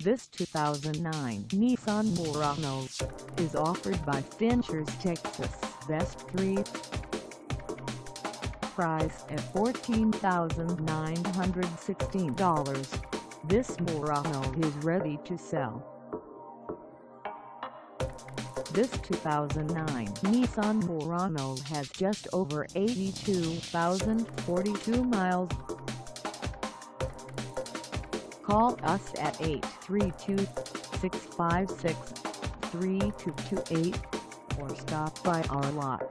This 2009 Nissan Murano is offered by Finchers Texas. Best 3. Price at $14,916. This Murano is ready to sell. This 2009 Nissan Murano has just over 82,042 miles. Call us at 832-656-3228 or stop by our lot.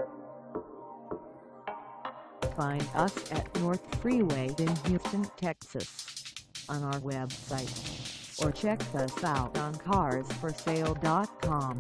Find us at North Freeway in Houston, Texas on our website, or check us out on carsforsale.com.